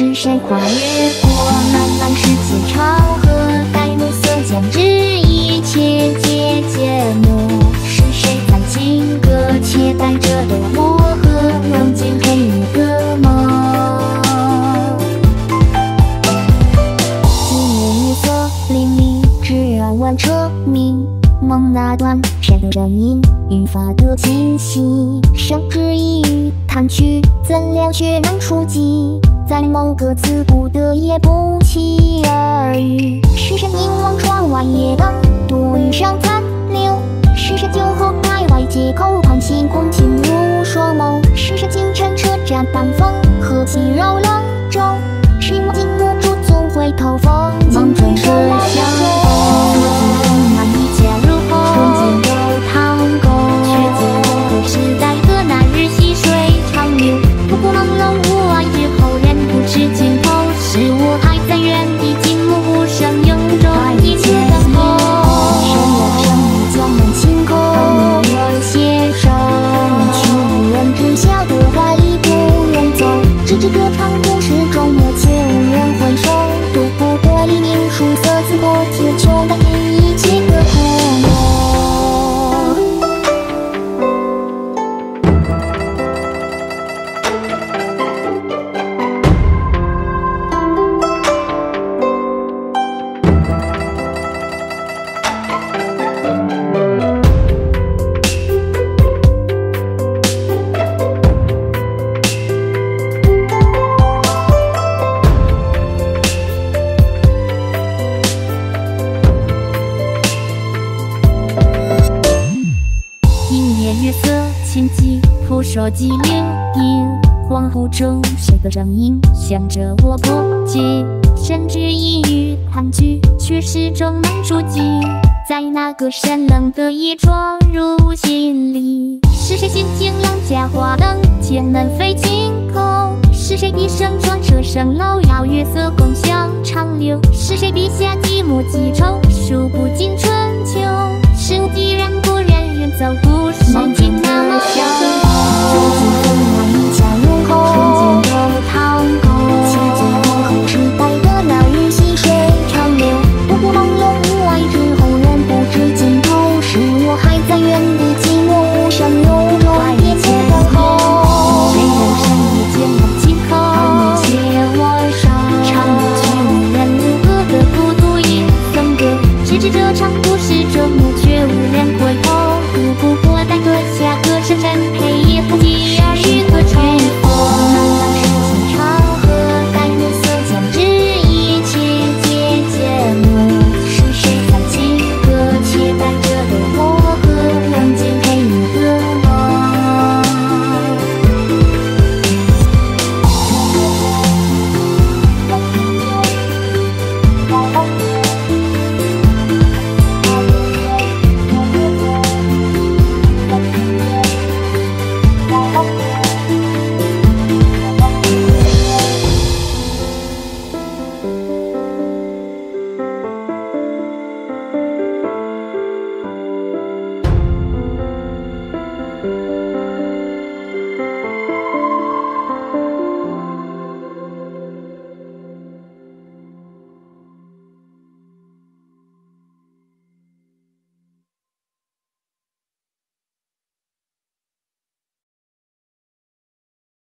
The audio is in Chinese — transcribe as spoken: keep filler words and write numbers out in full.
是谁跨越过漫漫世界长河，带暮色将至，一切皆揭幕。是谁在情歌且带着的我和融进黑夜的梦？几年月色淋漓，只愿问彻明。梦那断片的声音，愈发的清晰。生之一语弹去，怎料却能触及。在某个自顾的夜，不期而遇。是谁凝望窗外夜灯，多余上残留？是谁酒后徘徊街口，盼星空侵入双眸？是谁清晨车站半风，和气绕冷舟？是梦禁不住总回头，风景追手来相逢。那一切如虹，纯净的糖沟，却见某个时代的那日细水长流。不过朦胧无爱之后，人不知尽头。是我还在原地静默无声，拥着一切等候。深夜上你江南晴空，和你我携手，去无人知晓的怀里不远走。只知歌唱故事中默契无人回首，读不得黎明曙色自破铁穹，但愿一切的空洞。月色千机，扑朔寂寥影，恍惚中谁的声音向着我破解？甚至一语弹去，却始终能触及。在那个山冷的夜闯入心里，是谁心情两家花灯，剑门飞晴空？是谁一声转车声楼摇，月色共享长流？是谁笔下寂寞几愁，数不尽春秋？是无既然不忍远走故事。